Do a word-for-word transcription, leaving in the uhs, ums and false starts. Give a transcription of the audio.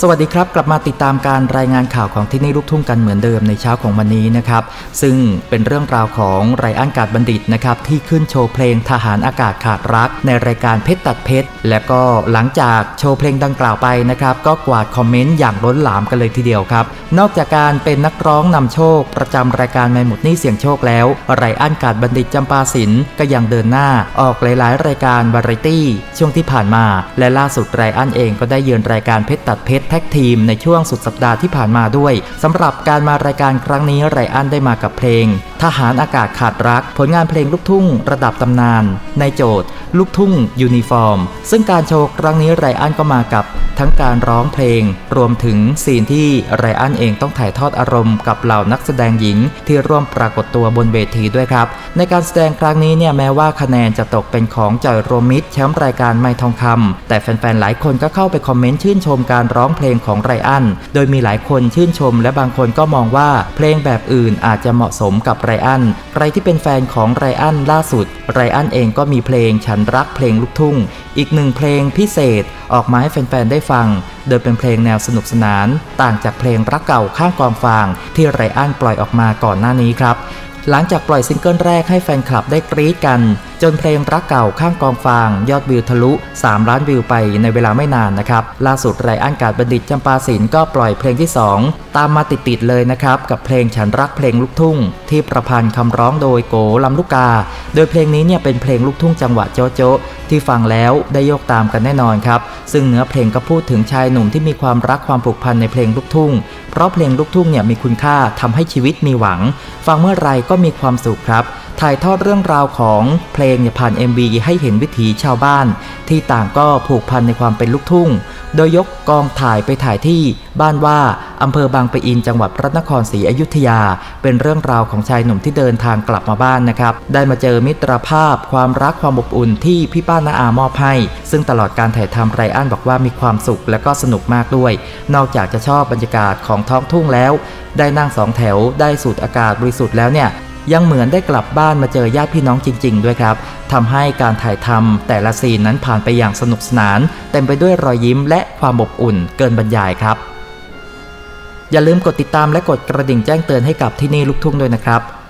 สวัสดีครับกลับมาติดตามการรายงานข่าวของที่นี่ลูกทุ่งกันเหมือนเดิมในเช้าของวันนี้นะครับซึ่งเป็นเรื่องราวของไรอันกาดบัณฑิตนะครับที่ขึ้นโชว์เพลงทหารอากาศขาดรักในรายการเพชรตัดเพชรและก็หลังจากโชว์เพลงดังกล่าวไปนะครับก็กวาดคอมเมนต์อย่างล้นหลามกันเลยทีเดียวครับนอกจากการเป็นนักร้องนำโชคประจำรายการไม่หมดหนี้เสี่ยงโชคแล้วไรอันกาดบัณฑิตจำปาสินก็ยังเดินหน้าออกหลายๆรายการวาไรตี้ช่วงที่ผ่านมาและล่าสุดไรอันเองก็ได้เยือนรายการเพชรตัดเพชรแท็กทีมในช่วงสุดสัปดาห์ที่ผ่านมาด้วยสำหรับการมารายการครั้งนี้ไรอันได้มากับเพลงทหารอากาศขาดรักผลงานเพลงลูกทุ่งระดับตำนานในโจทย์ลูกทุ่งยูนิฟอร์มซึ่งการโชว์ครั้งนี้ไรอันก็มากับทั้งการร้องเพลงรวมถึงซีนที่ไรอันเองต้องถ่ายทอดอารมณ์กับเหล่านักแสดงหญิงที่ร่วมปรากฏตัวบนเวทีด้วยครับในการแสดงครั้งนี้เนี่ยแม้ว่าคะแนนจะตกเป็นของจอยโรมิตแชมป์รายการไม่ทองคำแต่แฟนๆหลายคนก็เข้าไปคอมเมนต์ชื่นชมการร้องเพลงของไรอันโดยมีหลายคนชื่นชมและบางคนก็มองว่าเพลงแบบอื่นอาจจะเหมาะสมกับไรอันใครที่เป็นแฟนของไรอันล่าสุดไรอันเองก็มีเพลงฉันรักเพลงลูกทุ่งอีกหนึ่งเพลงพิเศษออกมาให้แฟนๆได้ฟังโดยเป็นเพลงแนวสนุกสนานต่างจากเพลงรักเก่าข้างกองฟางที่ไรอันปล่อยออกมาก่อนหน้านี้ครับหลังจากปล่อยซิงเกิลแรกให้แฟนคลับได้กรี๊ดกันจนเพลงรักเก่าข้างกองฟางยอดวิวทะลุสามล้านวิวไปในเวลาไม่นานนะครับล่าสุดไรอันกาดบัณฑิตจำปาสินก็ปล่อยเพลงที่สองตามมาติดๆเลยนะครับกับเพลงฉันรักเพลงลูกทุ่งที่ประพันธ์คำร้องโดยโกลำลูกกาโดยเพลงนี้เนี่ยเป็นเพลงลูกทุ่งจังหวะโจ๊ะโจ๊ะที่ฟังแล้วได้โยกตามกันแน่นอนครับซึ่งเนื้อเพลงก็พูดถึงชายหนุ่มที่มีความรักความผูกพันในเพลงลูกทุ่งเพราะเพลงลูกทุ่งเนี่ยมีคุณค่าทำให้ชีวิตมีหวังฟังเมื่อไรก็มีความสุขครับถ่ายทอดเรื่องราวของเพลงเนี่ยผ่าน เอ็ม วี ให้เห็นวิถีชาวบ้านที่ต่างก็ผูกพันในความเป็นลูกทุ่งโดยยกกองถ่ายไปถ่ายที่บ้านว่าอำเภอบางปะอินจังหวัดพระนครศรีอยุธยาเป็นเรื่องราวของชายหนุ่มที่เดินทางกลับมาบ้านนะครับได้มาเจอมิตรภาพความรักความอบอุ่นที่พี่ป้าน้าอามอบให้ซึ่งตลอดการถ่ายทำไรอันบอกว่ามีความสุขและก็สนุกมากด้วยนอกจากจะชอบบรรยากาศของท้องทุ่งแล้วได้นั่งสองแถวได้สูดอากาศบริสุทธิ์แล้วเนี่ยยังเหมือนได้กลับบ้านมาเจอญาติพี่น้องจริงๆด้วยครับทำให้การถ่ายทำแต่ละซีนนั้นผ่านไปอย่างสนุกสนานเต็มไปด้วยรอยยิ้มและความอบอุ่นเกินบรรยายครับอย่าลืมกดติดตามและกดกระดิ่งแจ้งเตือนให้กับที่นี่ลูกทุ่งด้วยนะครับ